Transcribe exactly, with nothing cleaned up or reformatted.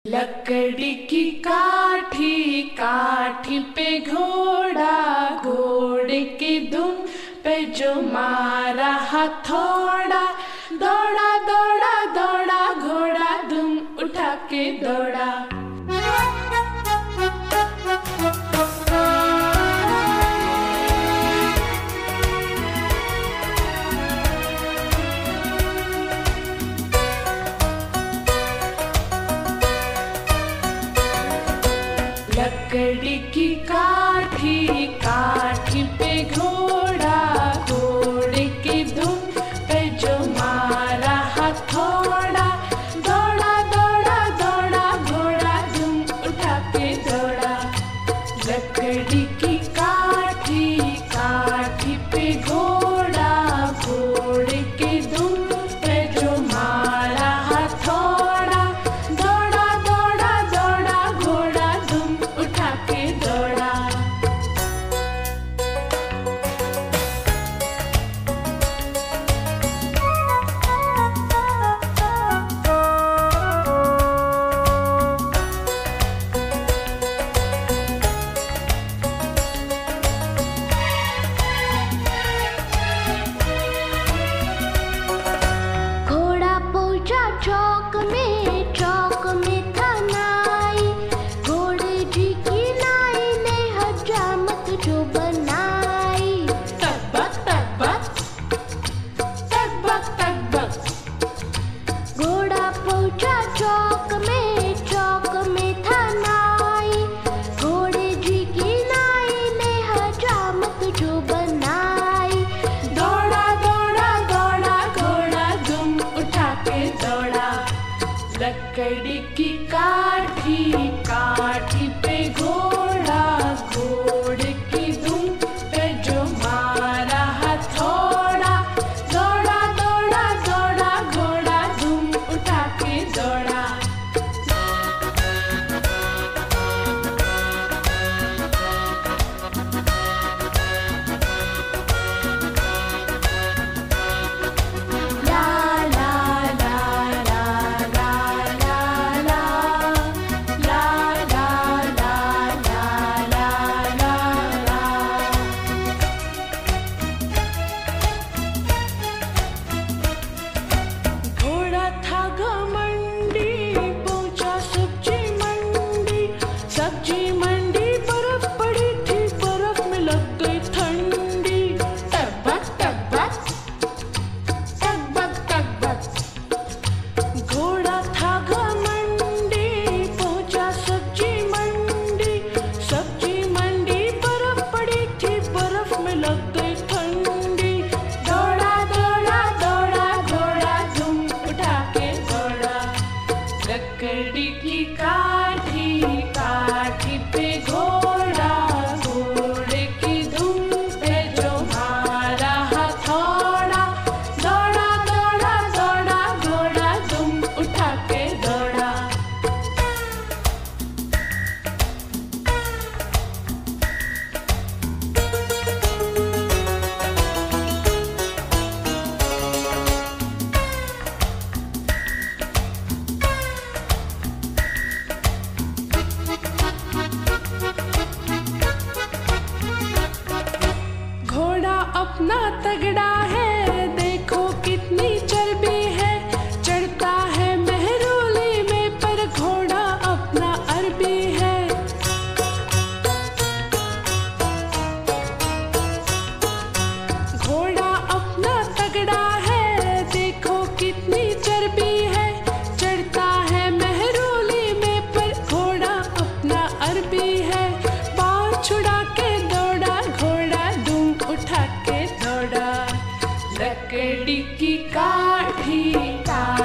लकड़ी की काठी, काठी पे घोड़ा, घोड़े की दुम पे जो मारा हथौड़ा, दौड़ा दौड़ा दौड़ा घोड़ा दुम उठा के दौड़ा। लकड़ी की काठी, काठी पे घोड़ा, घोड़े की दुम पे जो मारा हथौड़ा, दौड़ा दौड़ा दौड़ा घोड़ा दुम उठा के दौड़ा। लकड़ी की काठी, काठी पे घोड़ा, घोड़े की दुम पे जो मारा हथौड़ा, दौड़ा दौड़ा दौड़ा घोड़ा दुम उठा के दौड़ा। घोड़ा पहुंचा चौक में, चौक में था नाई, घोड़े जी की नाई ने हजामत जो बनाई। तकबक तकबक तकबक तकबक। घोड़ा पहुंचा चौक में, चौक में था नाई, घोड़े जी की नाई ने हजामत जो बनाई। दौड़ा दौड़ा दौड़ा घोड़ा दुम उठा के दौड़ा। लकड़ी की काठी, काठी पे घोड़ा, घोड़े की दुम पे जो मारा हथौड़ा, दौड़ा दौड़ा दौड़ा घोड़ा दुम उठा के दौड़ा। ला ला ला ला ला ला ला ला ला ला ला ला ला। घोड़ा था घमंडी, पहुंचा सब्जी मंडी, सब्जी मंडी बर्फ पड़ी थी, बर्फ में लग गई ठंडी। टकबक टकबक टकबक टकबक। घोड़ा था घमंडी, पहुंचा सब्जी मंडी, सब्जी मंडी बर्फ पड़ी थी, बर्फ में लग गई ठंडी। दौड़ा दौड़ा दौड़ा घोड़ा दुम उठा के दौड़ा। लकड़ी की काठी, काठी पे घोड़ा, घोड़े की दुम पे जो मारा हथौड़ा, दौड़ा दौड़ा दौड़ा घोड़ा दुम उठा के दौड़ा। घोड़ा अपना तगड़ा है, देखो कितनी चर्बी है, चढ़ता है मेहरोली में पर घोड़ा अपना अरबी है। घोड़ा अपना तगड़ा है, देखो कितनी चर्बी है, चढ़ता है मेहरोली में पर घोड़ा अपना अरबी है। पाँव छुड़ा के दौड़ा घोड़ा दुम उठा के दौड़ा। लकड़ी की काठी, काठी